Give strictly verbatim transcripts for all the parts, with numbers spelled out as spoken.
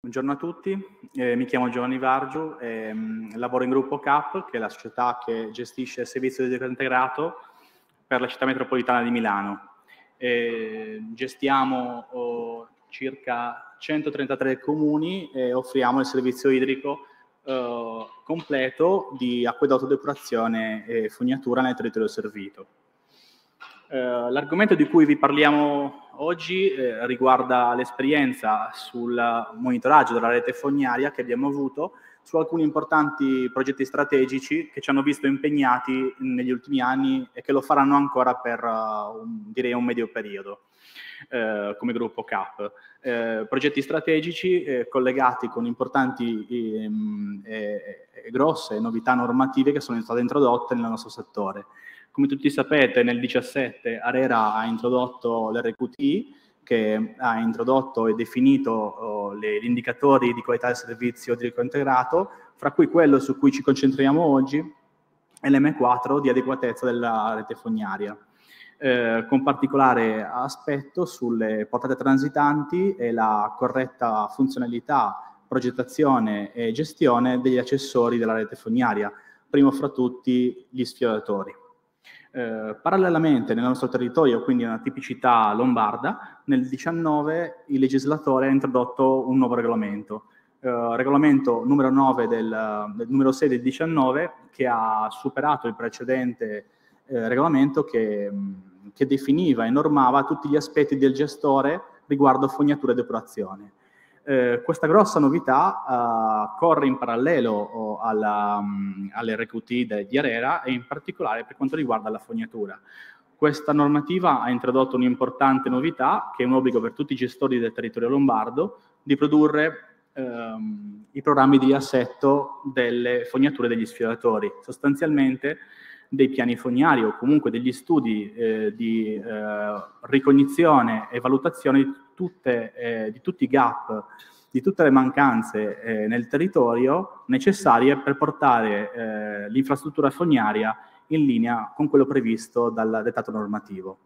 Buongiorno a tutti, eh, mi chiamo Giovanni Vargiu, ehm, lavoro in gruppo C A P, che è la società che gestisce il servizio di decreto integrato per la città metropolitana di Milano. Eh, gestiamo oh, circa centotrentatré comuni e offriamo il servizio idrico eh, completo di acquedotto, depurazione e fognatura nel territorio servito. Eh, l'argomento di cui vi parliamo oggi eh, riguarda l'esperienza sul monitoraggio della rete fognaria che abbiamo avuto su alcuni importanti progetti strategici che ci hanno visto impegnati negli ultimi anni e che lo faranno ancora per uh, un, direi un medio periodo eh, come gruppo C A P. Eh, progetti strategici eh, collegati con importanti e eh, grosse novità normative che sono state introdotte nel nostro settore. Come tutti sapete, nel diciassette ARERA ha introdotto l'R Q T I, che ha introdotto e definito oh, le, gli indicatori di qualità del servizio idrico integrato, fra cui quello su cui ci concentriamo oggi è l'M quattro di adeguatezza della rete fognaria, eh, con particolare aspetto sulle portate transitanti e la corretta funzionalità, progettazione e gestione degli accessori della rete fognaria, primo fra tutti gli sfioratori. Eh, parallelamente nel nostro territorio, quindi una tipicità lombarda, nel diciannove il legislatore ha introdotto un nuovo regolamento, eh, regolamento numero nove del, del numero sei del diciannove, che ha superato il precedente eh, regolamento che, che definiva e normava tutti gli aspetti del gestore riguardo fognatura e depurazione. Eh, questa grossa novità uh, corre in parallelo oh, alla, um, all'R Q T di ARERA e in particolare per quanto riguarda la fognatura. Questa normativa ha introdotto un'importante novità, che è un obbligo per tutti i gestori del territorio lombardo di produrre um, i programmi di riassetto delle fognature degli sfioratori, sostanzialmente dei piani fognari o comunque degli studi eh, di eh, ricognizione e valutazione di, tutte, eh, di tutti i gap, di tutte le mancanze eh, nel territorio necessarie per portare eh, l'infrastruttura fognaria in linea con quello previsto dal dettato normativo.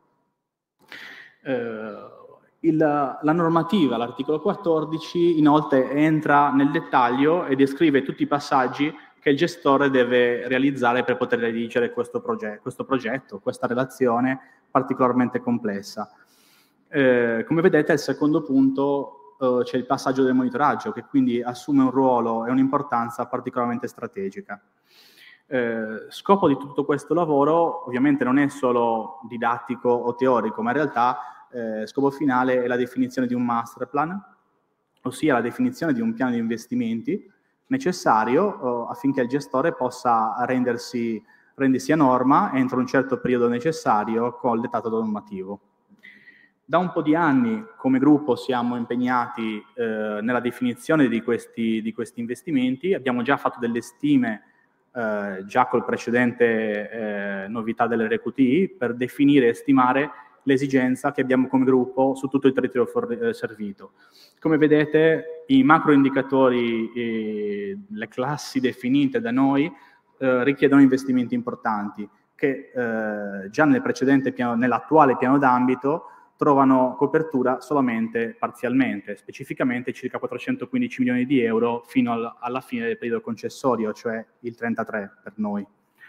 Eh, il, la normativa, l'articolo quattordici, inoltre entra nel dettaglio e descrive tutti i passaggi che il gestore deve realizzare per poter redigere questo, proget questo progetto, questa relazione particolarmente complessa. Eh, come vedete, al secondo punto eh, c'è il passaggio del monitoraggio, che quindi assume un ruolo e un'importanza particolarmente strategica. Eh, scopo di tutto questo lavoro ovviamente non è solo didattico o teorico, ma in realtà eh, scopo finale è la definizione di un master plan, ossia la definizione di un piano di investimenti necessario eh, affinché il gestore possa rendersi, rendersi a norma entro un certo periodo necessario col dettato normativo. Da un po' di anni come gruppo siamo impegnati eh, nella definizione di questi, di questi investimenti, abbiamo già fatto delle stime eh, già col precedente eh, novità dell'R Q T I per definire e stimare l'esigenza che abbiamo come gruppo su tutto il territorio for eh, servito. Come vedete, i macro indicatori e le classi definite da noi eh, richiedono investimenti importanti che eh, già nel precedente piano, nell'attuale piano d'ambito trovano copertura solamente parzialmente, specificamente circa quattrocentoquindici milioni di euro fino al, alla fine del periodo concessorio, cioè il trentatré per noi.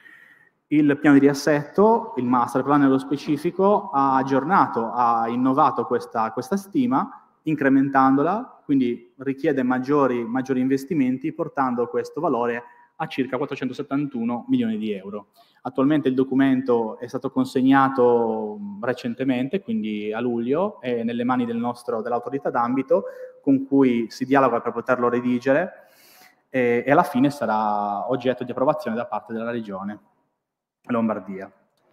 Il piano di riassetto, il master plan nello specifico, ha aggiornato, ha innovato questa, questa stima, incrementandola, quindi richiede maggiori, maggiori investimenti, portando questo valore a circa quattrocentosettantuno milioni di euro. Attualmente il documento è stato consegnato recentemente, quindi a luglio, è nelle mani del nostro, dell'autorità d'ambito, con cui si dialoga per poterlo redigere e, e alla fine sarà oggetto di approvazione da parte della Regione Lombardia.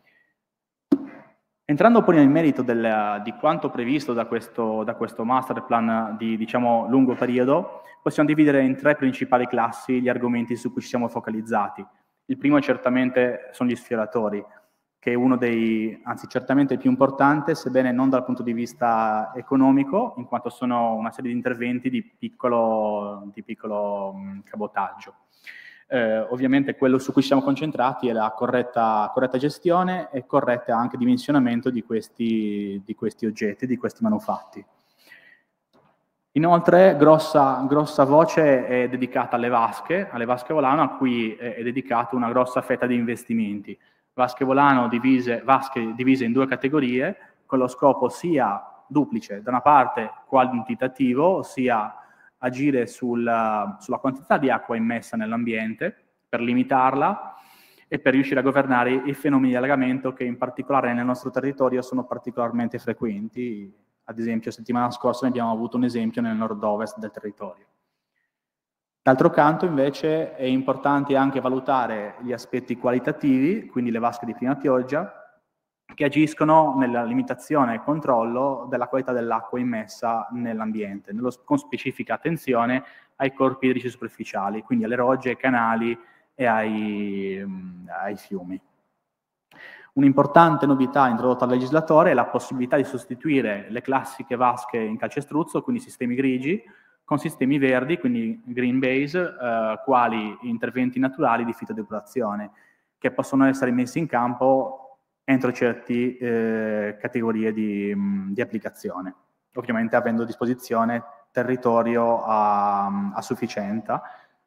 Entrando poi nel merito del, di quanto previsto da questo, da questo master plan di diciamo, lungo periodo, possiamo dividere in tre principali classi gli argomenti su cui ci siamo focalizzati. Il primo certamente sono gli sfioratori, che è uno dei, anzi certamente il più importante, sebbene non dal punto di vista economico, in quanto sono una serie di interventi di piccolo, di piccolo mh, cabotaggio. Eh, ovviamente quello su cui siamo concentrati è la corretta, corretta gestione e corretto anche dimensionamento di questi, di questi oggetti, di questi manufatti. Inoltre, grossa, grossa voce è dedicata alle vasche, alle vasche volano, a cui è, è dedicata una grossa fetta di investimenti. Vasche volano divise, vasche divise in due categorie, con lo scopo sia duplice, da una parte quantitativo, ossia agire sul, sulla quantità di acqua immessa nell'ambiente, per limitarla, e per riuscire a governare i fenomeni di allagamento che in particolare nel nostro territorio sono particolarmente frequenti. Ad esempio, settimana scorsa ne abbiamo avuto un esempio nel nord-ovest del territorio. D'altro canto, invece, è importante anche valutare gli aspetti qualitativi, quindi le vasche di prima pioggia, che agiscono nella limitazione e controllo della qualità dell'acqua immessa nell'ambiente, con specifica attenzione ai corpi idrici superficiali, quindi alle rogge, ai canali e ai, ai fiumi. Un'importante novità introdotta dal legislatore è la possibilità di sostituire le classiche vasche in calcestruzzo, quindi sistemi grigi, con sistemi verdi, quindi green base, eh, quali interventi naturali di fitodepurazione, che possono essere messi in campo entro certe eh, categorie di, di applicazione, ovviamente avendo a disposizione territorio a, a sufficienza.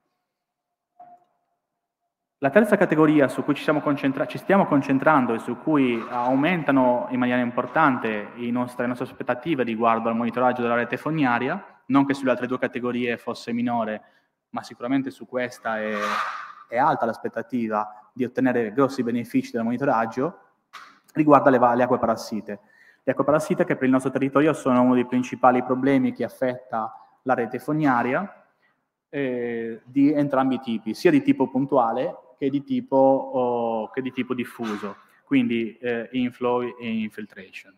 La terza categoria su cui ci, siamo ci stiamo concentrando e su cui aumentano in maniera importante i nostri, le nostre aspettative riguardo al monitoraggio della rete fognaria, non che sulle altre due categorie fosse minore, ma sicuramente su questa è, è alta l'aspettativa di ottenere grossi benefici dal monitoraggio, riguarda le, le acque parassite. Le acque parassite che per il nostro territorio sono uno dei principali problemi che affetta la rete fognaria, eh, di entrambi i tipi, sia di tipo puntuale che di tipo, oh, che di tipo diffuso, quindi eh, inflow e infiltration.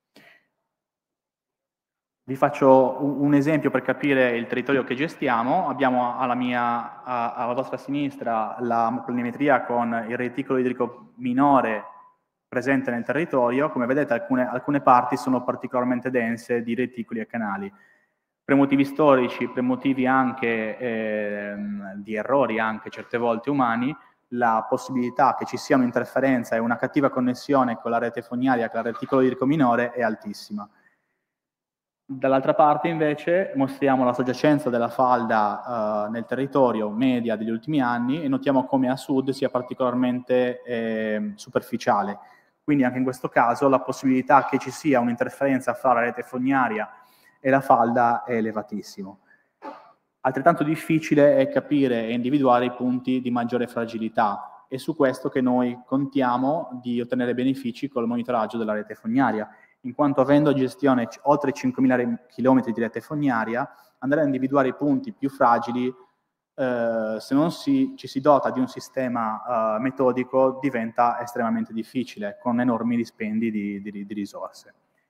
Vi faccio un, un esempio per capire il territorio che gestiamo. Abbiamo alla, mia, a, alla vostra sinistra la planimetria con il reticolo idrico minore presente nel territorio. Come vedete alcune, alcune parti sono particolarmente dense di reticoli e canali. Per motivi storici, per motivi anche eh, di errori anche certe volte umani, la possibilità che ci sia un'interferenza e una cattiva connessione con la rete fognaria, con il reticolo idrico minore, è altissima. Dall'altra parte invece mostriamo la soggiacenza della falda eh, nel territorio media degli ultimi anni e notiamo come a sud sia particolarmente eh, superficiale. Quindi anche in questo caso la possibilità che ci sia un'interferenza fra la rete fognaria e la falda è elevatissimo. Altrettanto difficile è capire e individuare i punti di maggiore fragilità. È su questo che noi contiamo di ottenere benefici col monitoraggio della rete fognaria, in quanto avendo a gestione oltre cinquemila chilometri di rete fognaria, andare a individuare i punti più fragili, eh, se non si, ci si dota di un sistema eh, metodico, diventa estremamente difficile, con enormi dispendi di, di, di risorse.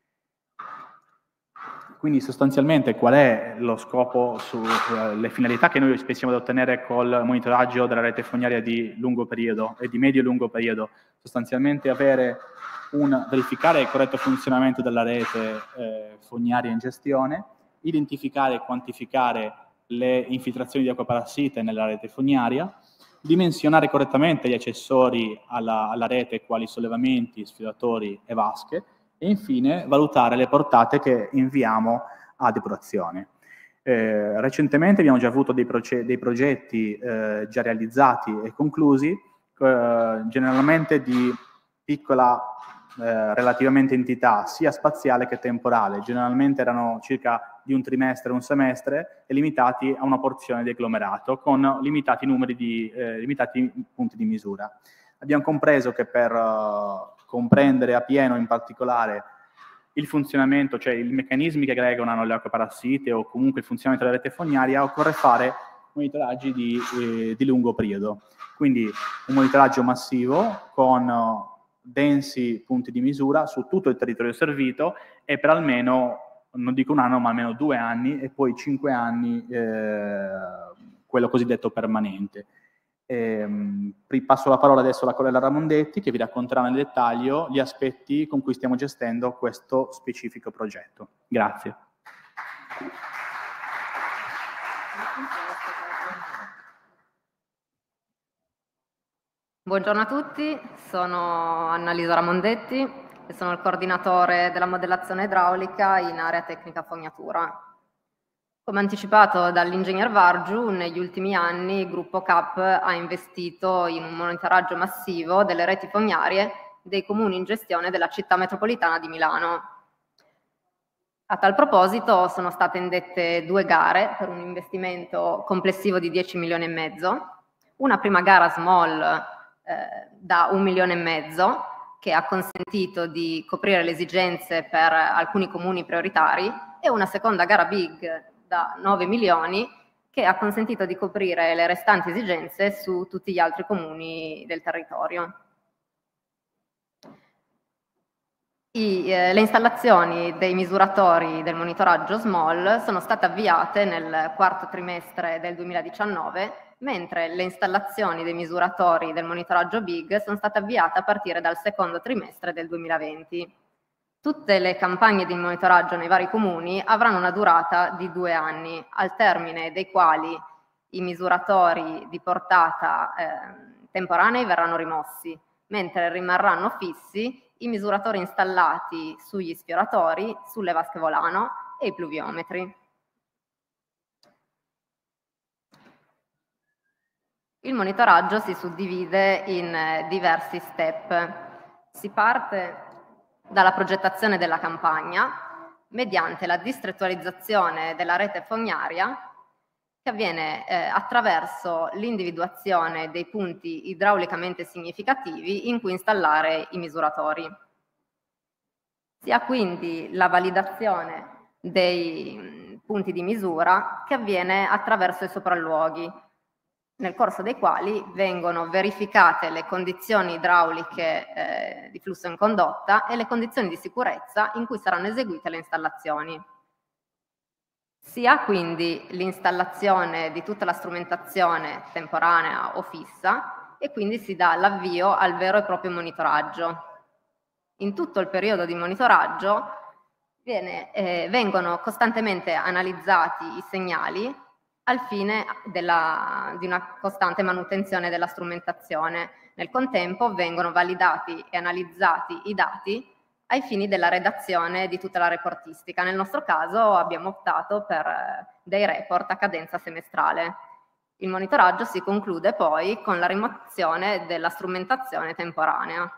Quindi sostanzialmente qual è lo scopo sulle uh, finalità che noi pensiamo di ottenere col monitoraggio della rete fognaria di lungo periodo e di medio e lungo periodo? Sostanzialmente avere un, verificare il corretto funzionamento della rete eh, fognaria in gestione, identificare e quantificare le infiltrazioni di acqua parassite nella rete fognaria, dimensionare correttamente gli accessori alla, alla rete quali sollevamenti, sfilatori e vasche, e infine valutare le portate che inviamo a depurazione. Eh, recentemente abbiamo già avuto dei, dei progetti eh, già realizzati e conclusi, eh, generalmente di piccola eh, relativamente entità, sia spaziale che temporale. Generalmente erano circa di un trimestre, un semestre, e limitati a una porzione di agglomerato, con limitati numeri di eh, limitati punti di misura. Abbiamo compreso che per uh, comprendere a pieno in particolare il funzionamento, cioè i meccanismi che aggregano le acque parassite o comunque il funzionamento della rete fognaria, occorre fare monitoraggi di, eh, di lungo periodo. Quindi un monitoraggio massivo con uh, densi punti di misura su tutto il territorio servito e per almeno, non dico un anno, ma almeno due anni e poi cinque anni eh, quello cosiddetto permanente. Eh, passo la parola adesso alla collega Ramondetti che vi racconterà nel dettaglio gli aspetti con cui stiamo gestendo questo specifico progetto. Grazie. Buongiorno a tutti, sono Annalisa Ramondetti e sono il coordinatore della modellazione idraulica in area tecnica fognatura. Come anticipato dall'ingegner Vargiu, negli ultimi anni il gruppo C A P ha investito in un monitoraggio massivo delle reti fognarie dei comuni in gestione della città metropolitana di Milano. A tal proposito sono state indette due gare per un investimento complessivo di dieci milioni e mezzo, una prima gara small eh, da un milione e mezzo che ha consentito di coprire le esigenze per alcuni comuni prioritari e una seconda gara big da nove milioni che ha consentito di coprire le restanti esigenze su tutti gli altri comuni del territorio. I, eh, le installazioni dei misuratori del monitoraggio small sono state avviate nel quarto trimestre del duemiladiciannove, mentre le installazioni dei misuratori del monitoraggio big sono state avviate a partire dal secondo trimestre del duemilaventi. Tutte le campagne di monitoraggio nei vari comuni avranno una durata di due anni, al termine dei quali i misuratori di portata eh, temporanei verranno rimossi, mentre rimarranno fissi i misuratori installati sugli sfioratori, sulle vasche volano e i pluviometri. Il monitoraggio si suddivide in diversi step. Si parte dalla progettazione della campagna mediante la distrettualizzazione della rete fognaria che avviene eh, attraverso l'individuazione dei punti idraulicamente significativi in cui installare i misuratori. Si ha quindi la validazione dei punti di misura che avviene attraverso i sopralluoghi, nel corso dei quali vengono verificate le condizioni idrauliche eh, di flusso in condotta e le condizioni di sicurezza in cui saranno eseguite le installazioni. Si ha quindi l'installazione di tutta la strumentazione temporanea o fissa e quindi si dà l'avvio al vero e proprio monitoraggio. In tutto il periodo di monitoraggio viene, eh, vengono costantemente analizzati i segnali al fine della, di una costante manutenzione della strumentazione. Nel contempo vengono validati e analizzati i dati ai fini della redazione di tutta la reportistica. Nel nostro caso abbiamo optato per dei report a cadenza semestrale. Il monitoraggio si conclude poi con la rimozione della strumentazione temporanea.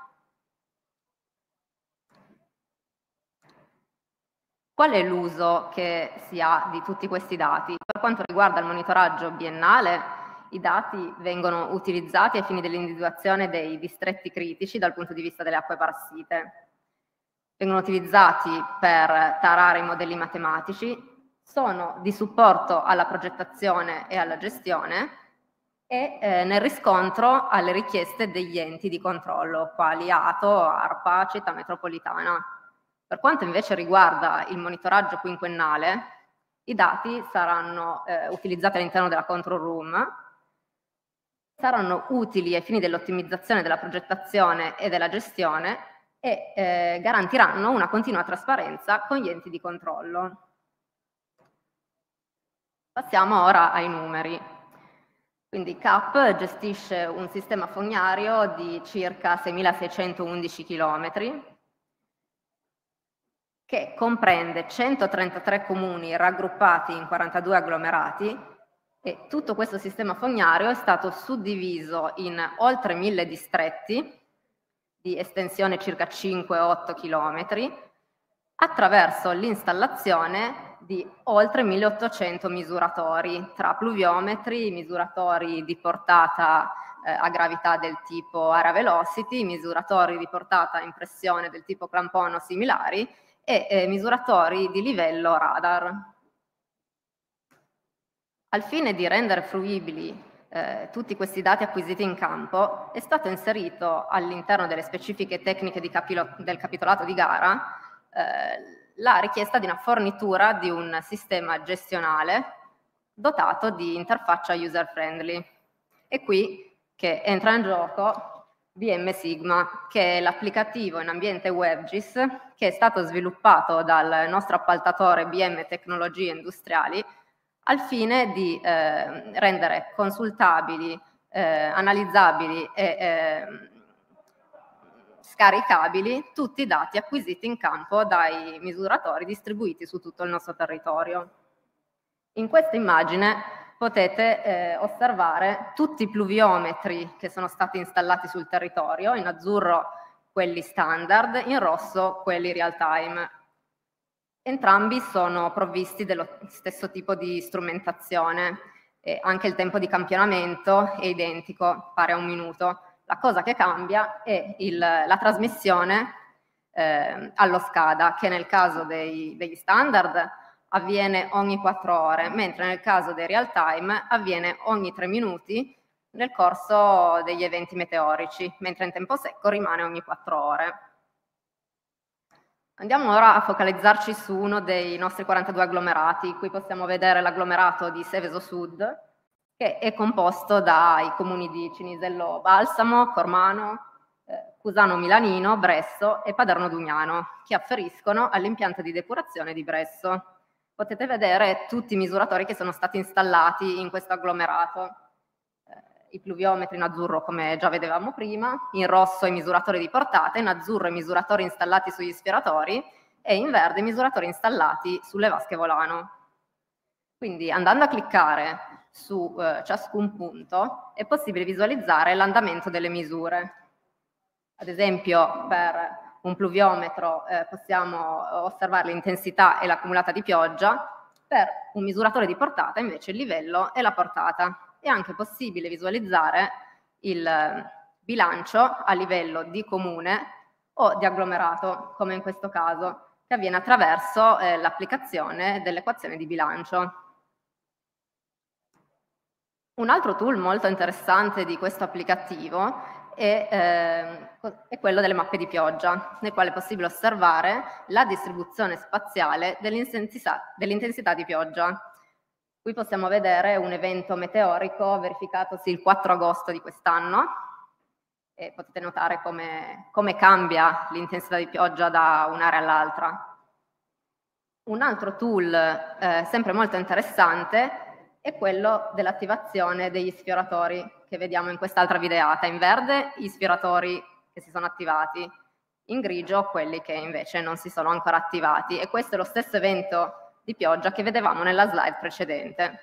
Qual è l'uso che si ha di tutti questi dati? Per quanto riguarda il monitoraggio biennale, i dati vengono utilizzati ai fini dell'individuazione dei distretti critici dal punto di vista delle acque parassite. Vengono utilizzati per tarare i modelli matematici, sono di supporto alla progettazione e alla gestione e eh, nel riscontro alle richieste degli enti di controllo, quali ATO, ARPA, Città Metropolitana. Per quanto invece riguarda il monitoraggio quinquennale, i dati saranno eh, utilizzati all'interno della control room, saranno utili ai fini dell'ottimizzazione della progettazione e della gestione e eh, garantiranno una continua trasparenza con gli enti di controllo. Passiamo ora ai numeri. Quindi C A P gestisce un sistema fognario di circa seimilaseicentoundici chilometri che comprende centotrentatré comuni raggruppati in quarantadue agglomerati e tutto questo sistema fognario è stato suddiviso in oltre mille distretti di estensione circa cinque otto chilometri attraverso l'installazione di oltre milleottocento misuratori tra pluviometri, misuratori di portata eh, a gravità del tipo area velocity, misuratori di portata in pressione del tipo clampon o similari e eh, misuratori di livello radar. Al fine di rendere fruibili eh, tutti questi dati acquisiti in campo, è stato inserito all'interno delle specifiche tecniche di capilo- del capitolato di gara eh, la richiesta di una fornitura di un sistema gestionale dotato di interfaccia user-friendly. È qui che entra in gioco B M Sigma, che è l'applicativo in ambiente WebGIS che è stato sviluppato dal nostro appaltatore B M Tecnologie Industriali al fine di eh, rendere consultabili, eh, analizzabili e eh, scaricabili tutti i dati acquisiti in campo dai misuratori distribuiti su tutto il nostro territorio. In questa immagine potete eh, osservare tutti i pluviometri che sono stati installati sul territorio, in azzurro quelli standard, in rosso quelli real time. Entrambi sono provvisti dello stesso tipo di strumentazione, e anche il tempo di campionamento è identico, pari a un minuto. La cosa che cambia è il, la trasmissione eh, allo SCADA, che nel caso dei, degli standard avviene ogni quattro ore, mentre nel caso dei real time avviene ogni tre minuti nel corso degli eventi meteorici, mentre in tempo secco rimane ogni quattro ore. Andiamo ora a focalizzarci su uno dei nostri quarantadue agglomerati. Qui possiamo vedere l'agglomerato di Seveso Sud, che è composto dai comuni di Cinisello Balsamo, Cormano, eh, Cusano Milanino, Bresso e Paderno Dugnano, che afferiscono all'impianto di depurazione di Bresso. Potete vedere tutti i misuratori che sono stati installati in questo agglomerato. I pluviometri in azzurro, come già vedevamo prima, in rosso i misuratori di portata, in azzurro i misuratori installati sugli sfioratori e in verde i misuratori installati sulle vasche volano. Quindi andando a cliccare su eh, ciascun punto è possibile visualizzare l'andamento delle misure. Ad esempio per un pluviometro eh, possiamo osservare l'intensità e l'accumulata di pioggia, per un misuratore di portata invece il livello e la portata. È anche possibile visualizzare il bilancio a livello di comune o di agglomerato, come in questo caso, che avviene attraverso eh, l'applicazione dell'equazione di bilancio. Un altro tool molto interessante di questo applicativo è, eh, è quello delle mappe di pioggia, nel quale è possibile osservare la distribuzione spaziale dell'intensità dell'intensità di pioggia. Qui possiamo vedere un evento meteorico verificatosi il quattro agosto di quest'anno e potete notare come, come cambia l'intensità di pioggia da un'area all'altra. Un altro tool eh, sempre molto interessante è quello dell'attivazione degli sfioratori che vediamo in quest'altra videata. In verde gli sfioratori che si sono attivati, in grigio quelli che invece non si sono ancora attivati, e questo è lo stesso evento di pioggia che vedevamo nella slide precedente.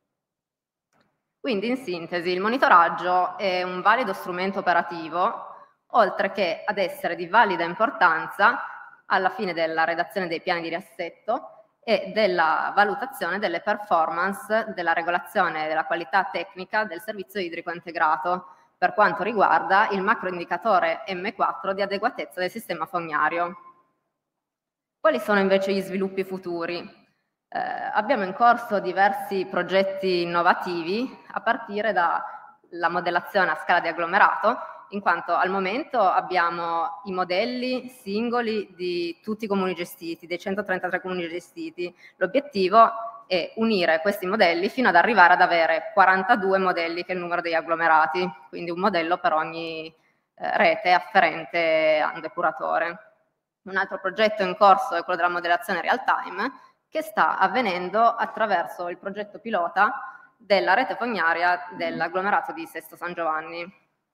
Quindi in sintesi il monitoraggio è un valido strumento operativo, oltre che ad essere di valida importanza alla fine della redazione dei piani di riassetto e della valutazione delle performance della regolazione della qualità tecnica del servizio idrico integrato per quanto riguarda il macroindicatore M quattro di adeguatezza del sistema fognario. Quali sono invece gli sviluppi futuri? Eh, abbiamo in corso diversi progetti innovativi a partire dalla modellazione a scala di agglomerato, in quanto al momento abbiamo i modelli singoli di tutti i comuni gestiti, dei centotrentatré comuni gestiti. L'obiettivo è unire questi modelli fino ad arrivare ad avere quarantadue modelli, che è il numero degli agglomerati, quindi un modello per ogni eh, rete afferente a un depuratore. Un altro progetto in corso è quello della modellazione real time, che sta avvenendo attraverso il progetto pilota della rete fognaria dell'agglomerato di Sesto San Giovanni.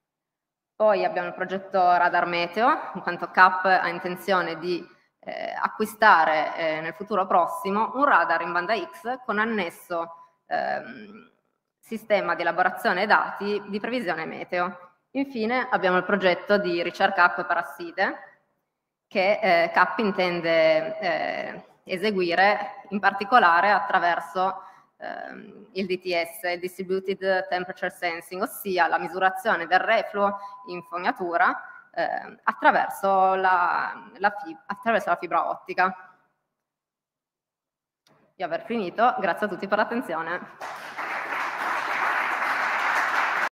Poi abbiamo il progetto Radar Meteo, in quanto C A P ha intenzione di eh, acquistare eh, nel futuro prossimo un radar in banda X con annesso ehm, sistema di elaborazione dati di previsione meteo. Infine abbiamo il progetto di ricerca acque parassite che eh, C A P intende eh, eseguire in particolare attraverso ehm, il D T S, il Distributed Temperature Sensing, ossia la misurazione del refluo in fognatura eh, attraverso, la, la attraverso la fibra ottica. Di aver finito, grazie a tutti per l'attenzione.